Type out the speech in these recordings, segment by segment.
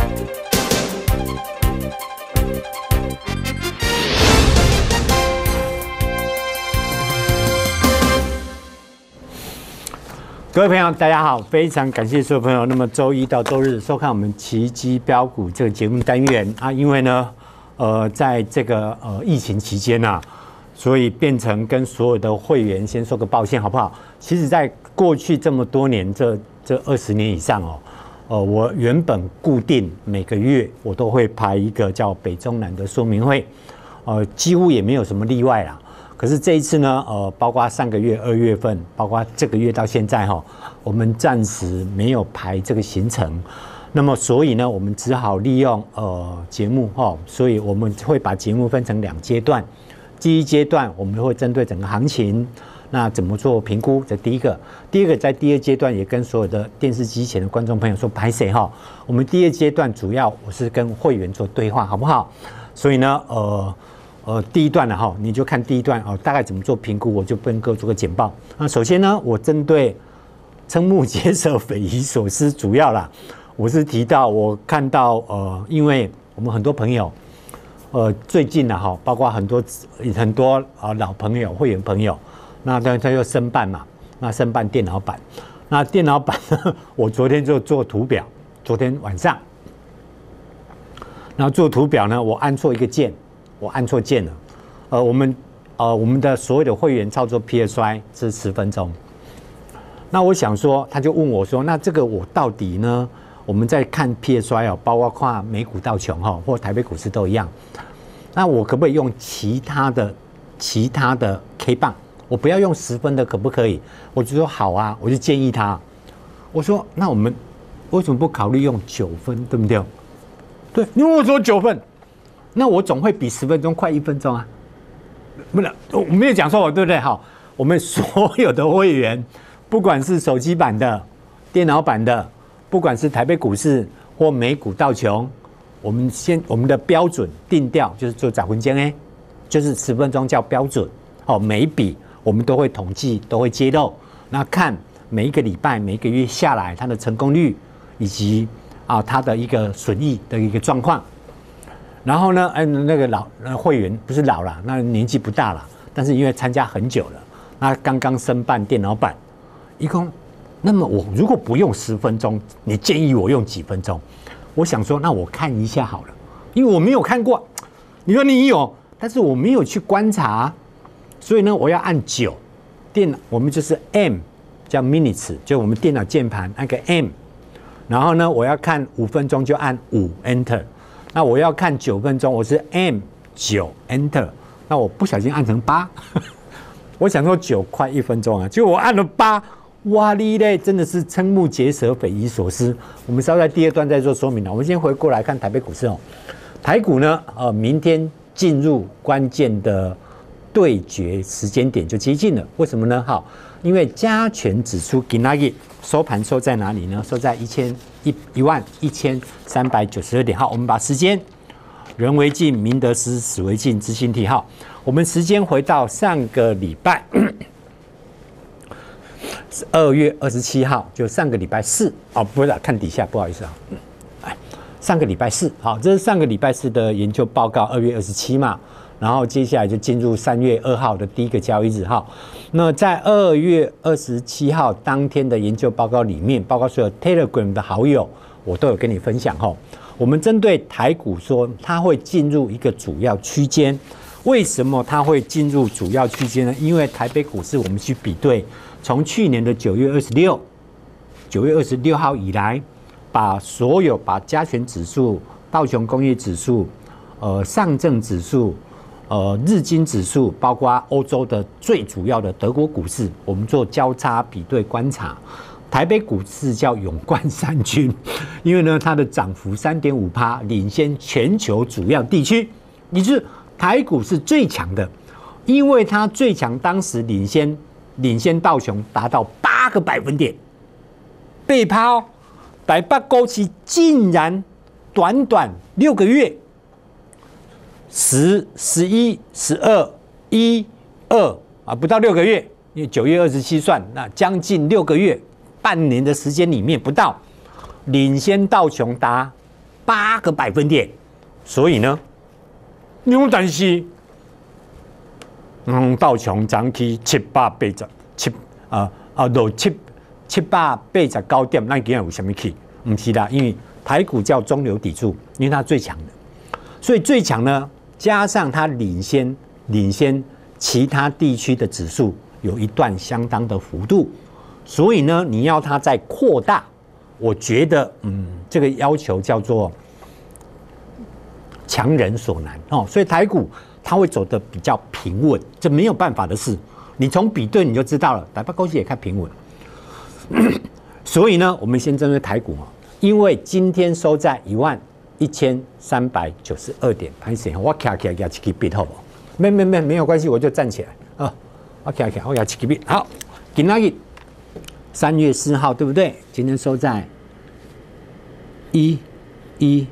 各位朋友，大家好，非常感谢所有朋友。那么周一到周日收看我们奇迹标股这个节目单元啊，因为呢，在这个疫情期间啊，所以变成跟所有的会员先说个抱歉，好不好？其实，在过去这么多年，这20年以上哦，我原本固定每个月我都会排一个叫北中南的说明会，几乎也没有什么例外啦。可是这一次呢，包括上个月2月份，包括这个月到现在哈，我们暂时没有排这个行程。那么所以呢，我们只好利用节目哈，所以我们会把节目分成2阶段。第一阶段我们会针对整个行情，那怎么做评估？这第一个。第二个在第2阶段也跟所有的电视机前的观众朋友说，拍谁哈？我们第2阶段主要我是跟会员做对话，好不好？所以呢，第一段呢哈，你就看第一段大概怎么做评估，我就跟各位做个简报。那首先呢，我针对瞠目结舌、匪夷所思，主要啦，我是提到我看到因为我们很多朋友最近呢哈，包括很多老朋友、会员朋友，那他又申办嘛，那申办电脑版，那电脑版呢，我昨天就做图表，昨天晚上，然后做图表呢，我按错一个键。我按错键了，我们的所有的会员操作 PSY 是10分钟。那我想说，他就问我说，那这个我到底呢？我们在看 PSY 哦，包括跨美股道琼哈，或台北股市都一样。那我可不可以用其他的 K 棒？我不要用10分的，可不可以？我就说好啊，我就建议他。我说，那我们为什么不考虑用9分，对不对？对，因为我说9分。那我总会比10分钟快1分钟啊！不是，我没有讲错，对不对？好，我们所有的会员，不管是手机版的、电脑版的，不管是台北股市或美股道琼，我们的标准定调就是做早分间就是10分钟叫标准。好，每一笔我们都会统计，都会揭露，那看每一个礼拜、每一个月下来它的成功率，以及它的一个损益的一个状况。然后呢，那个会员不是老了，那年纪不大了，但是因为参加很久了，那刚刚申办电脑版，一共，那么我如果不用10分钟，你建议我用几分钟？我想说，那我看一下好了，因为我没有看过。你说你有，但是我没有去观察，所以呢，我要按9，我们就是 M 叫 minutes， 就我们电脑键盘按个 M， 然后呢，我要看5分钟就按5 Enter。那我要看9分钟，我是 M9 Enter， 那我不小心按成8，我想说9快1分钟啊，结果我按了8，哇哩嘞，真的是瞠目结舌、匪夷所思。我们稍在第2段再做说明了。我们先回过来看台北股市哦，台股呢，明天进入关键的对决时间点就接近了，为什么呢？好，因为加权指数今天收盘收在哪里呢？收在11392点。好，我们把时间人为镜，明得失，史为镜，知兴替。好，我们时间回到上个礼拜2月27号，就上个礼拜4不是看底下，不好意思啊，上个礼拜4，好，这是上个礼拜4的研究报告，2月27嘛。然后接下来就进入3月2号的第一个交易日哈。那在2月27号当天的研究报告里面，包括所有 Telegram 的好友，我都有跟你分享哈。我们针对台股说，它会进入一个主要区间。为什么它会进入主要区间呢？因为台北股市我们去比对，从去年的9月26号以来，把加权指数、道琼工业指数、上证指数。日经指数，包括欧洲的最主要的德国股市，我们做交叉比对观察。台北股市叫勇冠三军，因为呢它的涨幅3.5%，领先全球主要地区。也就是台股是最强的，因为它最强，当时领先道琼达到8个百分点，被抛台北股市竟然短短6个月。10、11、12、1、2不到6个月，因为9月27算，那将近6个月，半年的时间里面不到，领先道琼达 8个百分点。所以呢，但是，道琼涨去落789点，那今天有什么去？不是啦，因为台股叫中流砥柱，因为它最强的，所以最强呢，加上它领先其他地区的指数有一段相当的幅度，所以呢，你要它再扩大，我觉得这个要求叫做强人所难哦，所以台股它会走得比较平稳，这没有办法的事。你从比对你就知道了，台北股市也看平稳。所以呢，我们先针对台股哦，因为今天收在11392点，拍谁？我卡一个笔好不好？没有关系，我就站起来啊！我卡，我要一个笔。好，今天3月4号，对不对？今天收在11392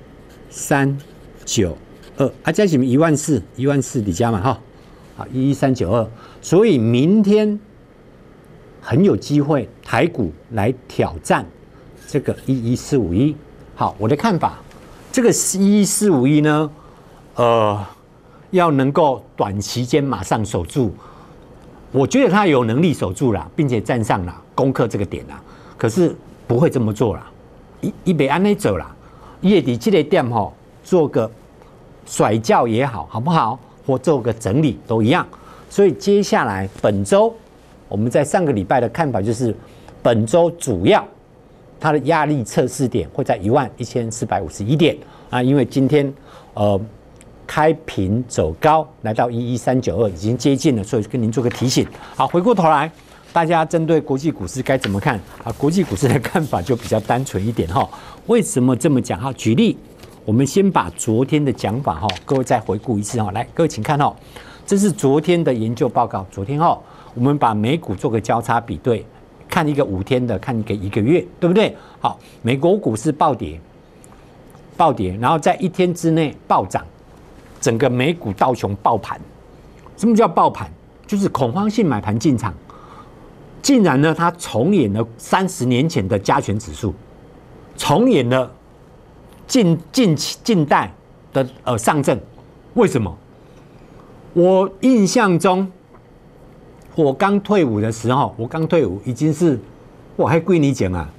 啊，这是14000底加嘛哈？好，11392，所以明天很有机会台股来挑战这个11451。好，我的看法，这个11451呢，要能够短期间马上守住，我觉得他有能力守住啦，并且站上啦，攻克这个点啦。可是不会这么做啦，一别按那走啦，月底这个点吼，做个甩轿也好，好不好？或做个整理都一样。所以接下来本周，我们在上个礼拜的看法就是，本周主要它的压力测试点会在11451点啊，因为今天开平走高，来到11392，已经接近了，所以跟您做个提醒。好，回过头来，大家针对国际股市该怎么看？啊，国际股市的看法就比较单纯一点哈。为什么这么讲？哈，举例，我们先把昨天的讲法哈，各位再回顾一次哈。来，各位请看哈，这是昨天的研究报告。昨天哈，我们把美股做个交叉比对，看一个5天的，看一个1个月，对不对？好，美国股市暴跌，然后在1天之内暴涨。整个美股道琼爆盘，什么叫爆盘？就是恐慌性买盘进场，竟然呢，它重演了30年前的加权指数，重演了近代的上证。为什么？我印象中，我刚退伍的时候，已经是哇，还几年前啊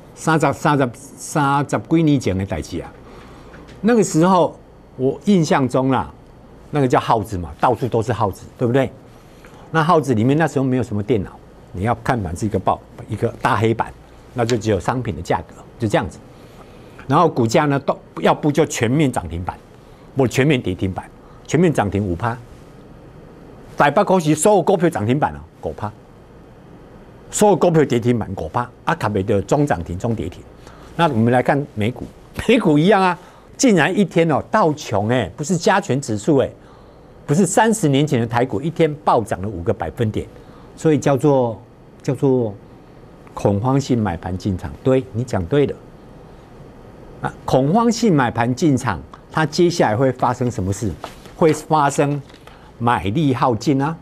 ，30几年前的代志啊，那个时候。我印象中啦，那个叫号子嘛，到处都是号子，对不对？那号子里面那时候没有什么电脑，你要看板是一个大黑板，那就只有商品的价格，就这样子。然后股价呢，都要不就全面涨停板，不全面跌停板，全面涨停5%。台北股市所有股票涨停板啊，5%，所有股票跌停板5%，啊，卡没的中涨停、中跌停。那我们来看美股，美股一样啊。竟然1天哦，道琼不是加权指数不是30年前的台股，1天暴涨了5个百分点，所以叫做恐慌性买盘进场。对，你讲对了。啊，恐慌性买盘进场，它接下来会发生什么事？会发生买力耗尽啊，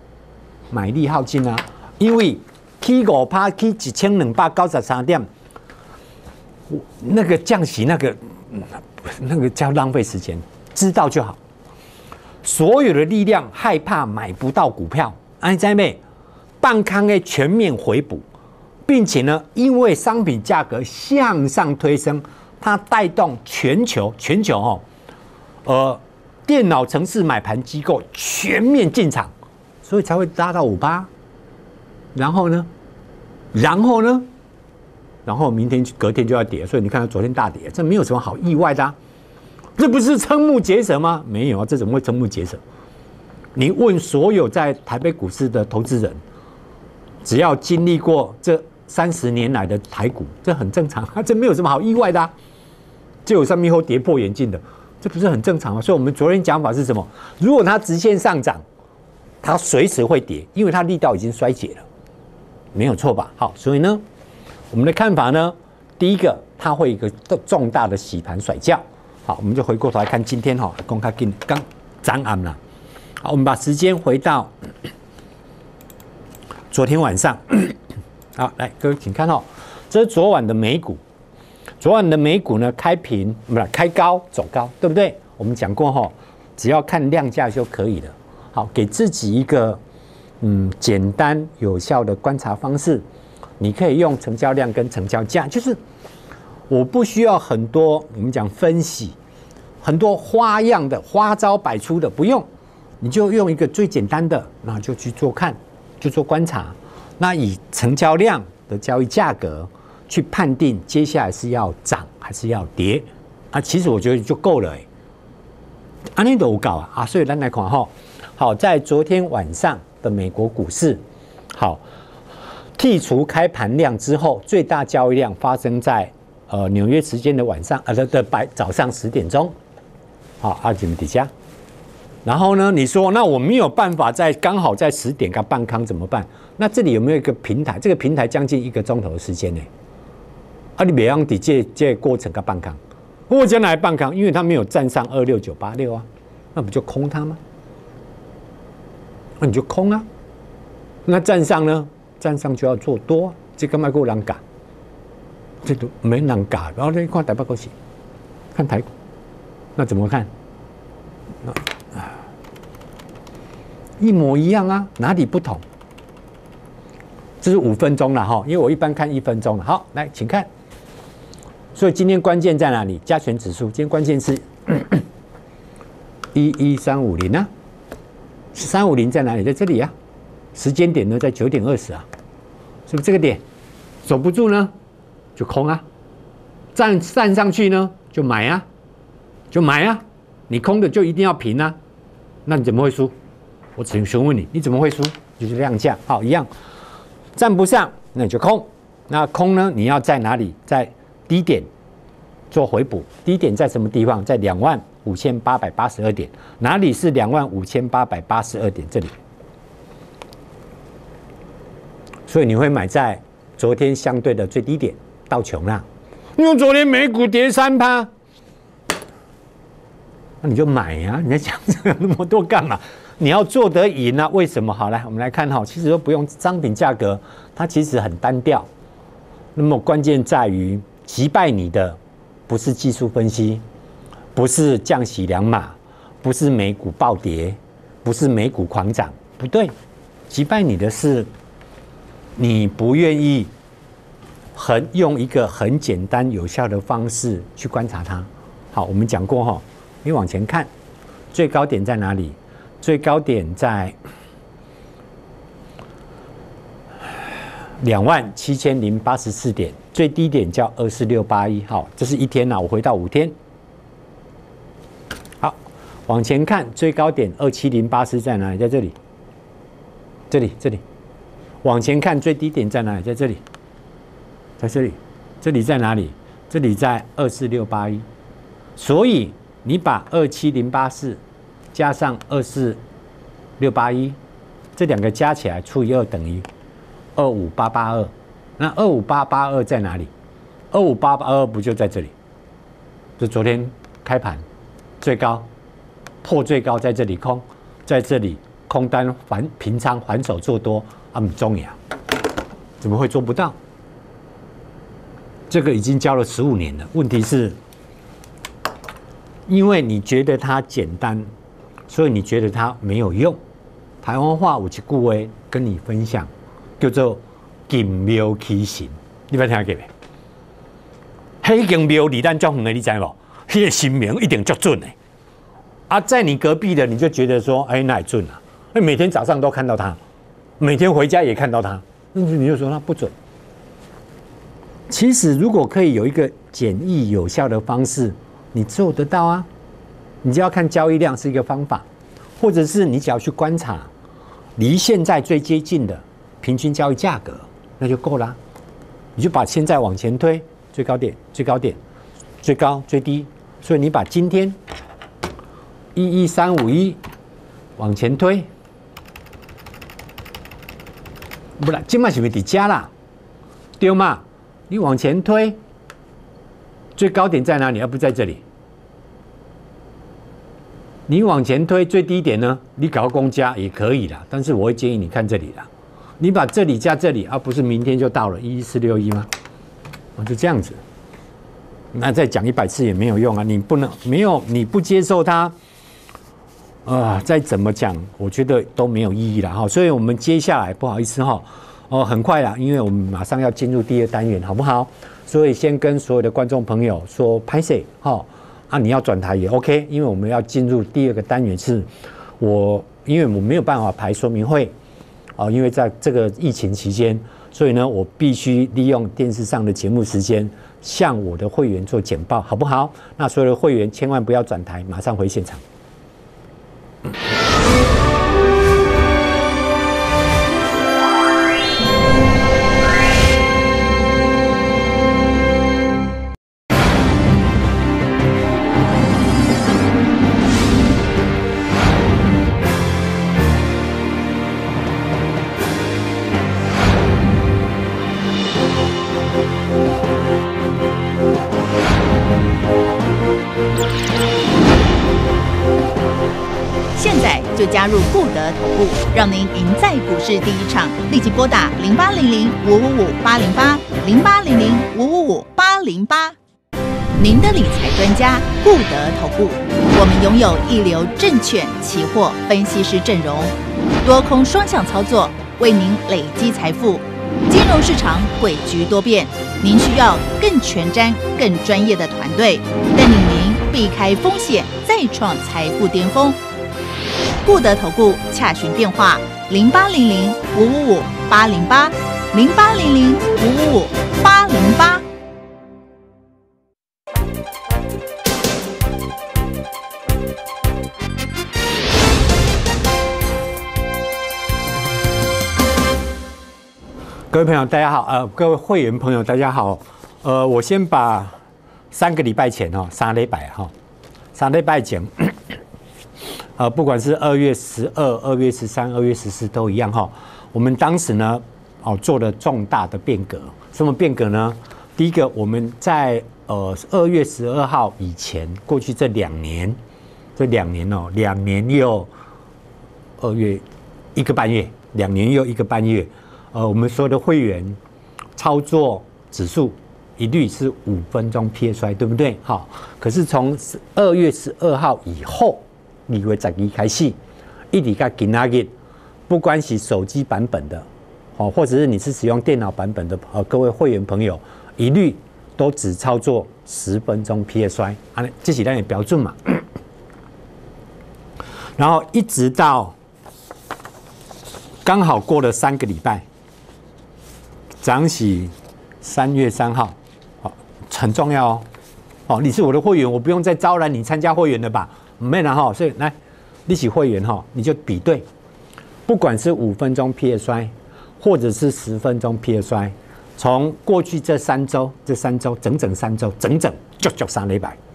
因为起5%起1293点，那个降息那个叫浪费时间，知道就好。所有的力量害怕买不到股票，你知没？半康的全面回补，并且呢，因为商品价格向上推升，它带动全球电脑程式买盘机构全面进场，所以才会拉到5%。然后呢？然后明天隔天就要跌，所以你看到昨天大跌，这没有什么好意外的啊，这不是瞠目结舌吗？没有啊，这怎么会瞠目结舌？你问所有在台北股市的投资人，只要经历过这30年来的台股，这很正常啊，这没有什么好意外的啊。就有上面后跌破眼镜的，这不是很正常吗？所以我们昨天讲法是什么？如果它直线上涨，它随时会跌，因为它力道已经衰竭了，没有错吧？好，所以呢，我们的看法呢，第一个，它会有一个重大的洗盘甩轿。好，我们就回过头来看今天哈，公开给刚涨暗了。好，我们把时间回到昨天晚上。好，来各位请看哦，这是昨晚的美股。 昨晚的美股呢开平，不是开高走高，对不对？我们讲过哈，只要看量价就可以了。好，给自己一个简单有效的观察方式，你可以用成交量跟成交价，就是我不需要很多我们讲分析，很多花样的花招百出的，不用，你就用一个最简单的，那就去做看，就做观察，那以成交量的交易价格去判定接下来是要涨还是要跌啊，其实我觉得就够了安尼都有够啊，所以咱来看哈，好，在昨天晚上的美国股市，好，剔除开盘量之后，最大交易量发生在纽约时间的晚上早上10点钟，好，怎么底下？然后呢，你说那我没有办法刚好在10点跟半康怎么办？那这里有没有一个平台？这个平台将近1个钟头的时间呢？你别让底这过程跟半康。我将来半康，因为它没有站上26986啊，那不就空它吗？那你就空啊。那站上呢？站上就要做多，这个卖够人搞，这都没人搞。然后你看台北股市，看台股，那怎么看？一模一样啊，哪里不同？这是5分钟了哈，因为我一般看1分钟了。好，来，请看。所以今天关键在哪里？加权指数，今天关键是11350啊，350在哪里？在这里啊。时间点呢，在9点20啊，是不是这个点？守不住呢，就空啊。站上去呢，就买啊，就买啊。你空的就一定要平啊，那你怎么会输？我只能询问你，你怎么会输？就是量价，好，一样。站不上，那你就空。那空呢？你要在哪里？在低点做回补，低点在什么地方？在25882点。哪里是25882点？这里。所以你会买在昨天相对的最低点，到穷了。因为昨天美股跌3%，那你就买呀！你在讲这个那么多干嘛？你要做得赢啊？为什么？好，来我们来看哈，其实都不用商品价格，它其实很单调。那么关键在于击败你的不是技术分析，不是降息2码，不是美股暴跌，不是美股狂涨，不对，击败你的是你不愿意用一个很简单有效的方式去观察它。好，我们讲过哈，你往前看，最高点在哪里？最高点在27084点，最低点叫24681。好，这是一天我回到5天。好，往前看，最高点27084在哪里？在这里，这里。往前看，最低点在哪里？在这里，在这里。这里在哪里？这里在24681。所以你把27084加上24681，这两个加起来除以2等于25882。那25882在哪里？25882不就在这里？就昨天开盘最高破最高，在这里空，在这里空单平仓还手做多，不重要，怎么会做不到？这个已经教了15年了。问题是，因为你觉得它简单，所以你觉得它没有用。台湾话有一句话跟你分享，叫做“金庙起神”，你捌听过没？迄间庙离咱足远的，你知无？迄个神明一定足准的。在你隔壁的，你就觉得说，那也准啊。每天早上都看到它，每天回家也看到它，你就说它不准。其实，如果可以有一个简易有效的方式，你做得到啊。你就要看交易量是一个方法，或者是你只要去观察离现在最接近的平均交易价格，那就够啦。你就把现在往前推，最高点、最高点、最高、最低。所以你把今天11351往前推，不然今晚是不是得加啦？对吗？你往前推，最高点在哪里？不在这里。你往前推最低点呢？你搞公加也可以啦，但是我会建议你看这里啦。你把这里加这里，不是明天就到了11461吗？就这样子。 那再讲100次也没有用啊！你不能没有你不接受它，再怎么讲，我觉得都没有意义了哈。所以我们接下来不好意思哈，很快啦，因为我们马上要进入第2单元，好不好？所以先跟所有的观众朋友说拍摄哈你要转台也 OK， 因为我们要进入第2个单元是因为我没有办法排说明会因为在这个疫情期间，所以呢我必须利用电视上的节目时间向我的会员做简报，好不好？那所有的会员千万不要转台，马上回现场。 就加入固德投顾，让您赢在股市第一场。立即拨打0800-555-808，0800-555-808。您的理财专家固德投顾，我们拥有一流证券、期货分析师阵容，多空双向操作，为您累积财富。金融市场诡谲多变，您需要更全瞻、更专业的团队，带领您避开风险，再创财富巅峰。固德投顾洽询电话0800-555-808，0800-555-808。 各位朋友大家好，各位会员朋友大家好，我先把3个礼拜前3礼拜3礼拜前。不管是2月12、2月13、2月14都一样我们当时呢，做了重大的变革。什么变革呢？第一个，我们在2月12号以前，过去这2年，2年又2月1个半月，2年又1个半月，我们所有的会员操作指数一律是5分钟 PSI， 对不对？可是从2月12号以后。2月12开始，一直到今仔日，不管是手机版本的，或者是你是使用电脑版本的，各位会员朋友，一律都只操作10分钟 PSI， 这是咱的标准嘛。然后一直到刚好过了3个礼拜，涨起3月3号，很重要你是我的会员，我不用再招揽你参加会员了吧？没啦所以来，你是会员你就比对，不管是5分钟 PSI， 或者是10分钟 PSI， 从过去这3周，整整3周，整足3礼拜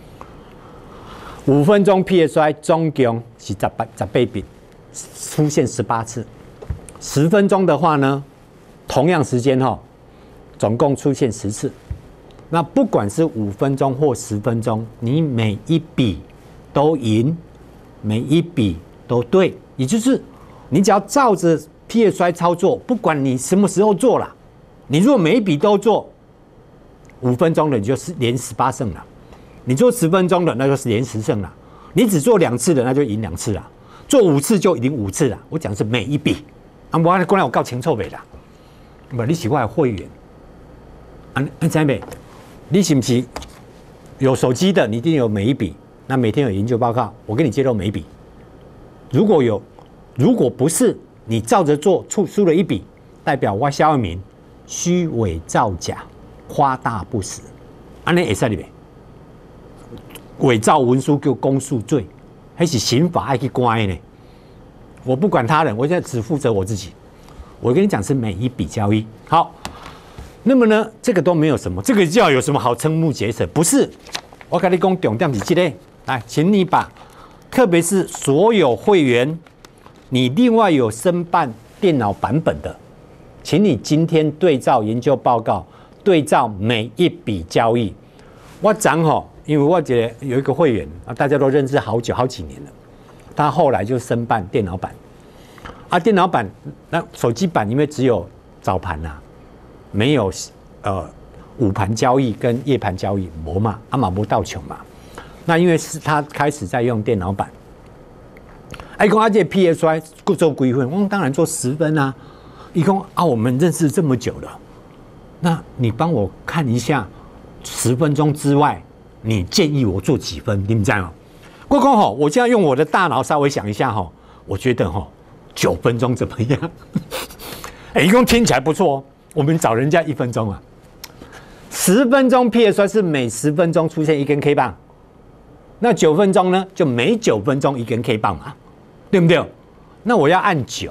，5分钟 PSI 总共是18笔，出现18次，10分钟的话呢，同样时间总共出现10次。那不管是5分钟或10分钟，你每一笔都赢，每一笔都对，也就是你只要照着 PSI 操作，不管你什么时候做啦，你如果每一笔都做5分钟的，你就是连18胜了；你做10分钟的，那就是连10胜了；你只做2次的，那就赢2次了；做5次就赢5次了。我讲的是每一笔，我过来我告清楚没啦？不，你是我的会员，你知没？你是不是有手机的？你一定有每一笔。那每天有研究报告，我跟你揭露每一笔。如果不是你照着做，输了一笔，代表我萧明虚伪造假，夸大不实，安尼会使哩未？伪造文书叫公诉罪，还是刑法爱去关呢？我不管他人，我现在只负责我自己。我跟你讲是每一笔交易。好，那么呢，这个都没有什么，这个叫有什么好瞠目结舌？不是，我跟你讲重点是这个。来，请你把，特别是所有会员，你另外有申办电脑版本的，请你今天对照研究报告，对照每一笔交易。我讲因为我觉得有一个会员大家都认识好几年了，他后来就申办电脑版，电脑版那手机版因为只有早盘没有午盘交易跟夜盘交易没嘛，阿玛不到穷嘛。那因为是他开始在用电脑版，哎，讲这 PSY 做几分？我当然做10分啊。一共啊，我们认识这么久了，那你帮我看一下10分钟之外，你建议我做几分？你们知道吗？我讲吼，我现在用我的大脑稍微想一下吼，我觉得吼9分钟怎么样？哎，一共听起来不错哦。我们找人家1分钟啊，10分钟 PSY 是每10分钟出现一根 K 棒，那9分钟呢，就每9分钟一根 K 棒嘛，对不对？那我要按9，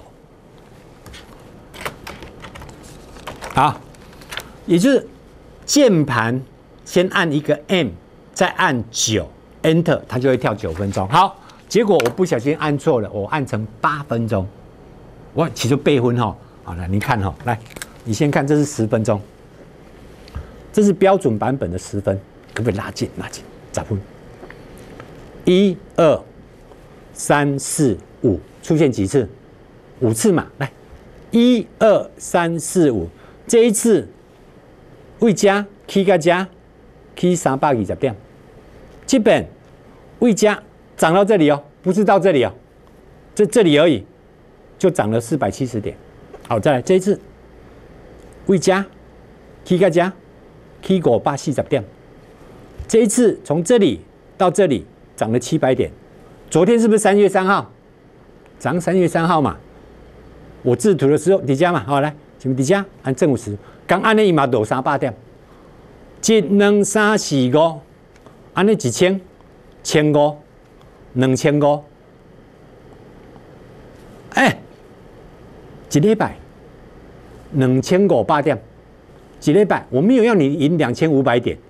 好，也就是键盘先按一个 M， 再按9 Enter， 它就会跳9分钟。好，结果我不小心按错了，我按成8分钟，我其实备分哈。好了，你看哈，来，你先看，这是10分钟，这是标准版本的10分，可不可以拉近？拉近，10分。1、2、3、4、5，出现几次？5次嘛。来，1、2、3、4、5，这一次为加起个加起320点，基本为加涨到这里哦，不是到这里哦，这里而已，就涨了470点。好，再来这一次，为加起个加起540点，这一次从这里到这里涨了700点。昨天是不是3月3号？涨3月3号嘛。我制图的时候底下嘛，好来，前面底下按正50，刚按那一码落300点，1、2、3、4、5，按那1000、1500、2500，哎。一礼拜2500点，一礼拜我没有要你赢2500点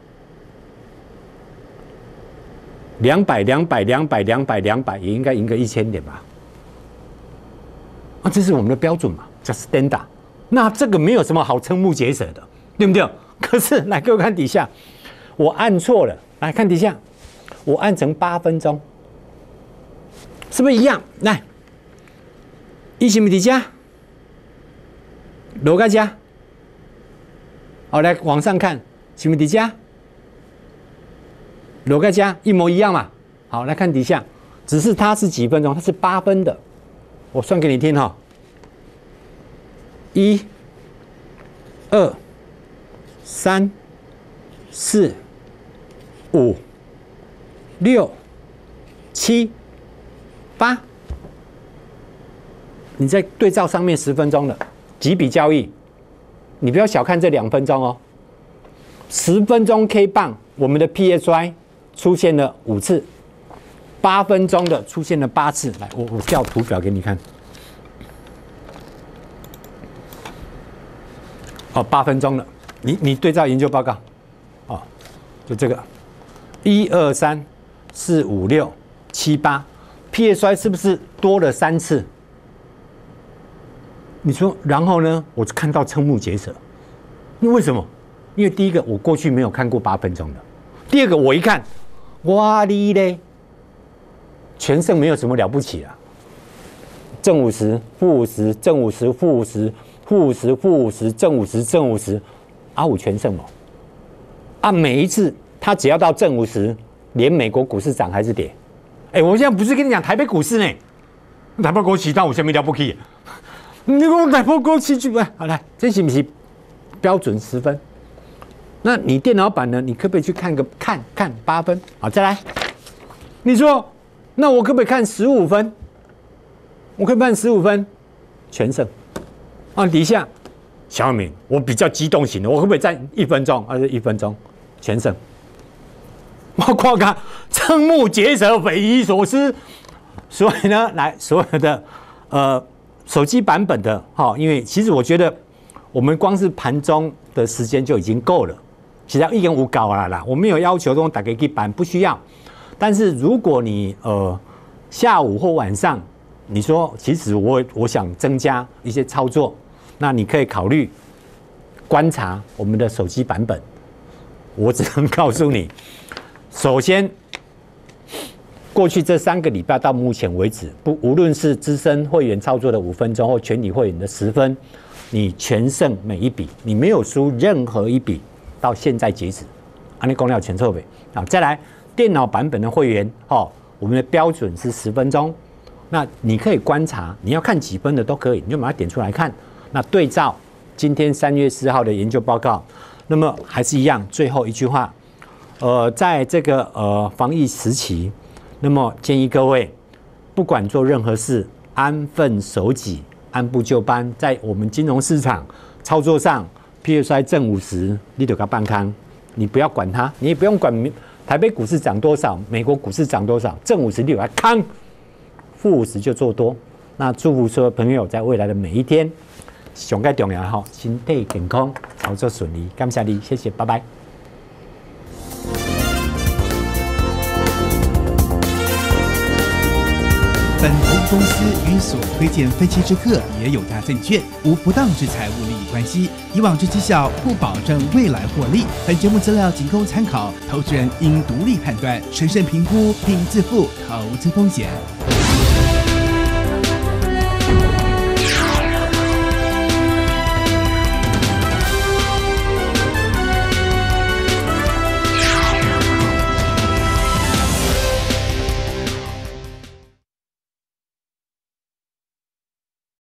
，200也应该赢个1000点吧？啊，这是我们的标准嘛，叫 standard。那这个没有什么好瞠目结舌的，对不对？可是来给我看底下，我按错了，来看底下，我按成8分钟，是不是一样？来。一是不是底下，落个加，好来往上看，是不是底下，落个加一模一样嘛？好来看底下，只是它是几分钟，它是8分的，我算给你听哈。1、2、3、4、5、6、7、8。你在对照上面10分钟的几笔交易，你不要小看这2分钟哦。10分钟 K 棒，我们的 PSY 出现了5次，8分钟的出现了8次。来，我调图表给你看。哦，8分钟了，你对照研究报告，哦，就这个1、2、3、4、5、6、7、8，PSY 是不是多了3次？你说，然后呢？我看到瞠目结舌。那为什么？因为第一个，我过去没有看过8分钟的；第二个，我一看，哇哩嘞，全胜没有什么了不起啊。正50、负50、正50、负50、负50、负50、正50、正50，啊，我全胜哦。啊，每一次它只要到正50，连美国股市涨还是跌。哎，我现在不是跟你讲台北股市呢，台北股市当有什么了不起？你讲台北股市去吧，好来，这是不是标准10分？那你电脑版呢？你可不可以去看8分？好，再来。你说，那我可不可以看15分？我可以看15分，全胜。啊，底下小敏，我比较激动型的，我可不可以站1分钟？还是1分钟，全胜？我夸个瞠目结舌，匪夷所思。所以呢，来所有的手机版本的哈，因为其实我觉得我们光是盘中的时间就已经够了，其实1点5搞了啦，我没有要求这种打给一版不需要。但是如果你下午或晚上，你说其实我想增加一些操作，那你可以考虑观察我们的手机版本。我只能告诉你，首先。过去这3个礼拜到目前为止，无论是资深会员操作的5分钟或全体会员的10分，你全胜每一笔，你没有输任何一笔。 到现在截止，你公了全错呗。啊，再来电脑版本的会员我们的标准是10分钟。那你可以观察，你要看几分的都可以，你就把它点出来看。那对照今天3月4号的研究报告，那么还是一样，最后一句话，在这个防疫时期，那么建议各位，不管做任何事，安分守己，按部就班，在我们金融市场操作上 ，PSI 正50，你就给它办康，你不要管它，你也不用管台北股市涨多少，美国股市涨多少，正50你给它康。负50就做多，那祝福所有朋友在未来的每一天，上最重要身体健康，操作顺利。感谢你，谢谢，拜拜。 本投资公司与所推荐分期之客也有价证券无不当之财务利益关系，以往之绩效不保证未来获利。本节目资料仅供参考，投资人应独立判断、审慎评估并自负投资风险。